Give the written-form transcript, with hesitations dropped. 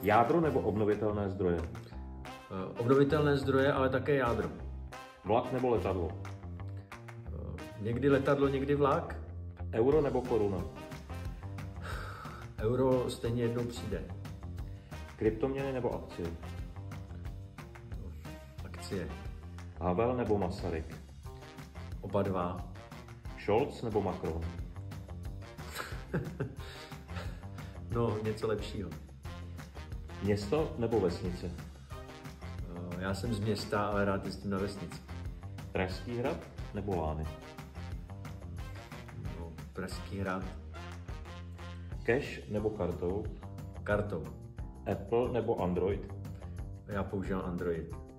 Jádro nebo obnovitelné zdroje? Obnovitelné zdroje, ale také jádro. Vlak nebo letadlo? Někdy letadlo, někdy vlak. Euro nebo koruna? Euro stejně jednou přijde. Kryptoměny nebo akcie? Akcie. Havel nebo Masaryk? Oba dva. Scholz nebo Macron? No, něco lepšího. Město nebo vesnice? Já jsem z města, ale rád jezdím na vesnici. Pražský hrad nebo Lány? No, Pražský hrad. Cash nebo kartou? Kartou. Apple nebo Android? Já používám Android.